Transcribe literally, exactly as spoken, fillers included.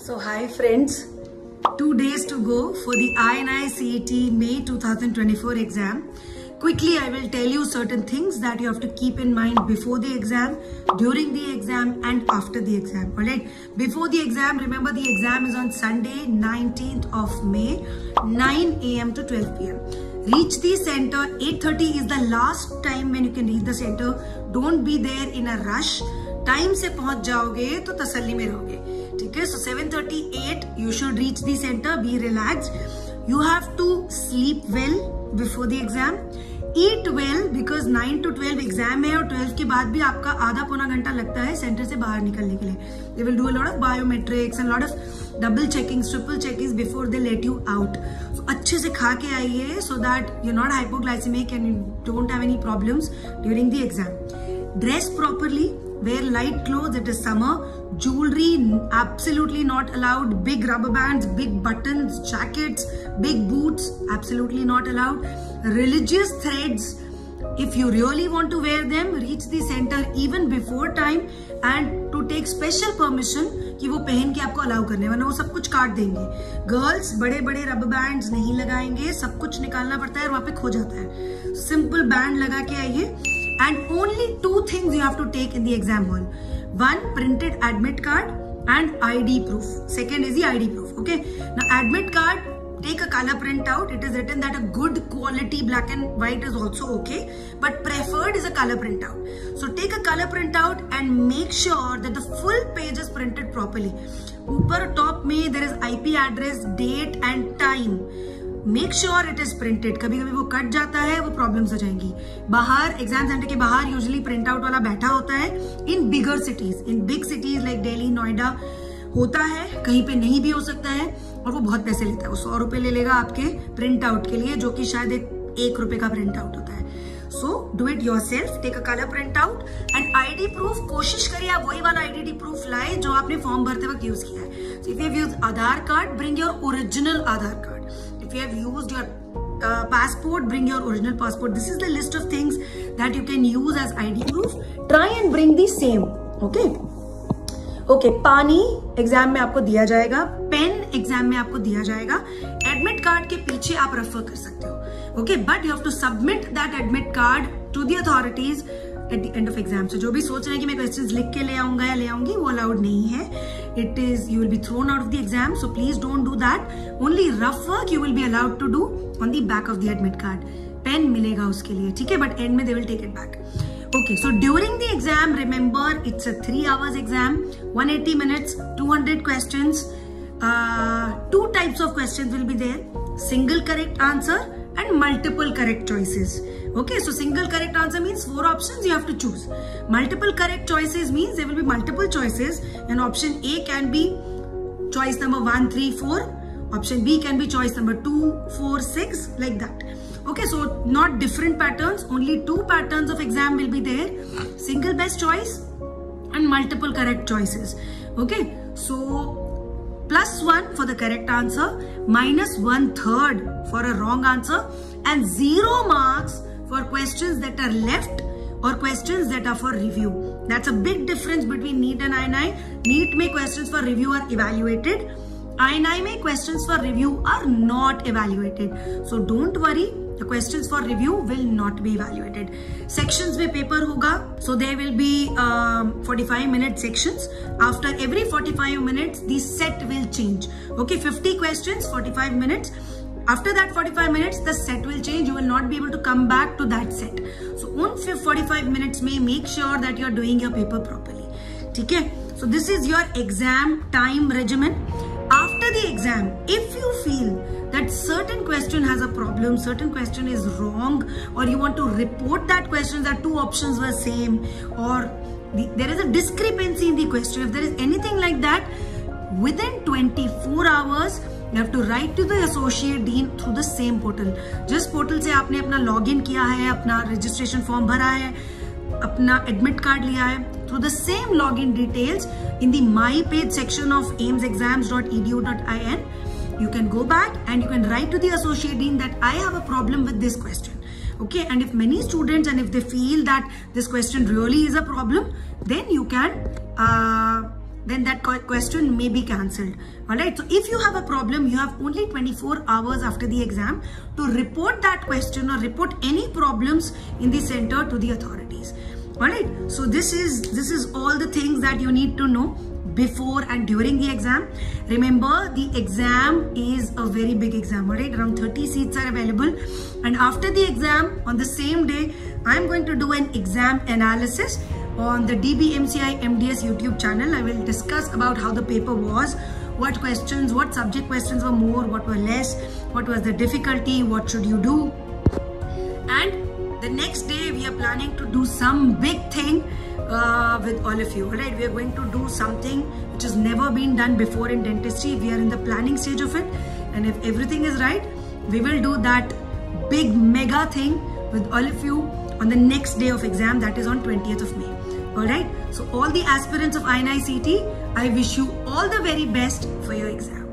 So hi friends, two days to go for the I N I C E T May two thousand twenty-four exam. Quickly I will tell you certain things that you have to keep in mind before the exam, during the exam and after the exam. Alright, before the exam, remember the exam is on Sunday nineteenth of May, nine A M to twelve P M Reach the center, eight thirty is the last time when you can reach the center. Don't be there in a rush. Time से पहुंच जाओगे तो तसल्ली में रहोगे, ठीक है? So seven thirty-eight you should reach the center. Be relaxed. You have to sleep well before the exam. Eat well because nine to twelve exam है और twelve के बाद भी आपका आधा पौना घंटा लगता है सेंटर से बाहर निकलने के लिए. They will do a lot of biometrics and lot of double checkings, triple checkings before they let you out. So अच्छे से खा के आइए so that you're not hypoglycemic and you don't have any problems during the exam. Dress properly. Wear light clothes, it is summer. Jewelry, absolutely not allowed. Big rubber bands, big buttons, jackets, big boots, absolutely not allowed. Religious threads, if you really want to wear them, reach the center even before time and to take special permission कि वो पहन के आपको allow करने, वरना वो सब कुछ काट देंगे. गर्ल्स बड़े बड़े रबर बैंड्स नहीं लगाएंगे, सब कुछ निकालना पड़ता है और वहाँ पे खो जाता है. सिंपल बैंड लगा के आइए. And only two things you have to take in the exam hall. One, printed admit card and I D proof. Second is the I D proof. Okay. Now admit card, take a color printout. It is written that a good quality black and white is also okay, but preferred is a color printout. So take a color printout and make sure that the full page is printed properly. Upar top में there is I P address, date and time. Make sure it is printed. कभी कभी वो cut जाता है, वो problems हो जाएंगी. बाहर एग्जाम सेंटर के बाहर यूजुअली प्रिंट आउट वाला बैठा होता है. In bigger cities, in big cities like Delhi, Noida होता है, कहीं पे नहीं भी हो सकता है और वो बहुत पैसे लेता है. वो सौ रुपए ले लेगा आपके प्रिंट आउट के लिए, जो कि शायद एक एक रुपए का प्रिंट आउट होता है. So do it yourself. Take a colour print out and ID proof. कोशिश करिए आप वही वाला आईडी प्रूफ लाए जो आपने फॉर्म भरते वक्त यूज किया है. So if you have used Aadhaar card, bring your original Aadhaar card. If you have used your uh, passport, bring your original passport. This is the list of things that you can use as I D proof. Try and bring the same. Okay. Okay. पानी exam में आपको दिया जाएगा. Pen exam में आपको दिया जाएगा. Admit card के पीछे आप रेफर कर सकते हो. Okay, but you have to submit that admit card to the authorities at the end of exam. So जो भी सोच रहे हैं कि मैं questions लिख के ले आऊंगा या ले आऊंगी, वो allowed नहीं है. It is, you will be thrown out of the exam. So please don't do that. Only rough work you will be allowed to do on the back of the admit card. Pen मिलेगा उसके लिए, ठीक है? But end में they will take it back. Okay, so during the exam, remember it's a three hours exam, one hundred eighty minutes, two hundred questions. Uh, two types of questions will be there. Single correct answer and multiple correct choices. Okay, so single correct answer means four options you have to choose. Multiple correct choices means there will be multiple choices and option A can be choice number one, three, four. Option B can be choice number two, four, six, like that. Okay, so not different patterns, only two patterns of exam will be there. Single best choice and multiple correct choices. Okay, so plus one for the correct answer, minus one third for a wrong answer and zero marks for questions that are left or questions that are for review. That's a big difference between NEET and I N I. NEET में questions for review are evaluated. I N I में questions for review are not evaluated. So don't worry, the questions for review will not be evaluated. Sections में paper होगा, so there will be um, forty-five minute sections. After every forty-five minutes, the set will change. Okay, fifty questions, forty-five minutes. After that forty-five minutes, the set will change. You will not be able to come back to that set. So on forty-five minutes में make sure that you are doing your paper properly. ठीक है? So this is your exam time regimen. After the exam, if you feel that certain question has a problem, certain question is wrong, or you want to report that question that two options were same, or the, there is a discrepancy in the question, if there is anything like that, within twenty-four hours, you have to write to the associate dean through the same portal. जिस portal से आपने अपना login किया है, अपना registration form भरा है, अपना admit card लिया है, through the same login details in the my page section of ames exams dot e d u dot i n, you can go back and you can write to the associate dean that I have a problem with this question. Okay, and if many students and if they feel that this question really is a problem, then you can uh, then that question may be cancelled. Alright, so if you have a problem, you have only twenty-four hours after the exam to report that question or report any problems in the center to the authorities. Alright, so this is this is all the things that you need to know before and during the exam. Remember, the exam is a very big exam, alright? Around thirty seats are available, and after the exam, on the same day, I'm going to do an exam analysis on the D B M C I M D S YouTube channel. I will discuss about how the paper was, what questions, what subject questions were more, what were less, what was the difficulty, what should you do. And the next day we are planning to do some big thing uh, with all of you. Alright, we are going to do something which has never been done before in dentistry. We are in the planning stage of it, and if everything is right, we will do that big mega thing with all of you on the next day of exam, that is on twentieth of May. Alright, so all the aspirants of I N I C E T, I wish you all the very best for your exam.